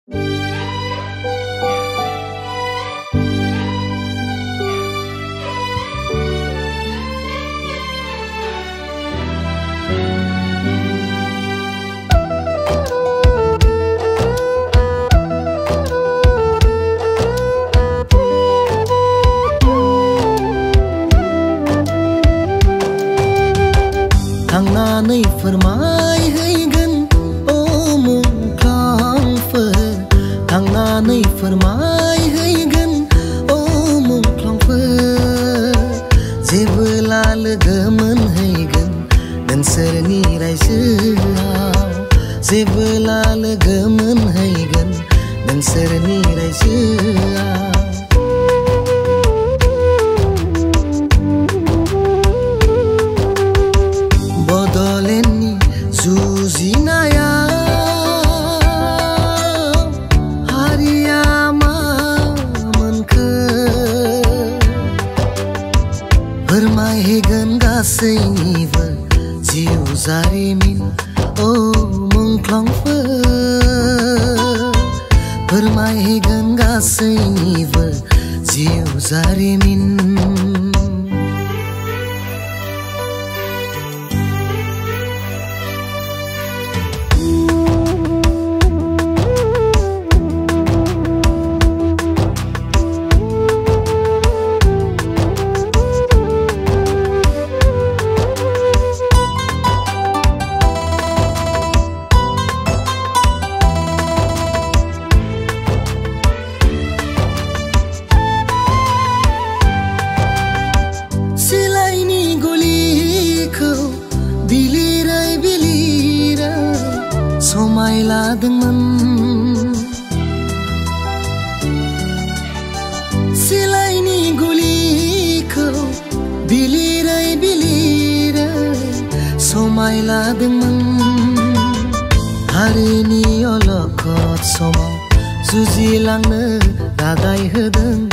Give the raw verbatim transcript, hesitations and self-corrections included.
थांनानै फोरमायहैगोन ओ मुंख्लंफोर थांनानै फोरमायहैगोन ओ मुंख्लंफोर जेबोला लोगो मोनहैगोन नोंसोरनि रायजोआव जेबोला लोगो मोनहैगोन नोंसोरनि रायजोआव बड'लेण्डनि जुजिनायाव हारिया मा मोनखो फोरमायहैगोन गासैनिबो जिउ जारिमिन ओ मुंख्लंफोर फोरमायहैगोन गासैनिबो जिउ जारिमिन बिलिरै बिलिरै समाय लादोंमोन सिलाइनि गुलिखौ बिलिरै बिलिरै समाय लादोंमोन हारिनि अलखद समाव जुजिलांनो रादाय होदों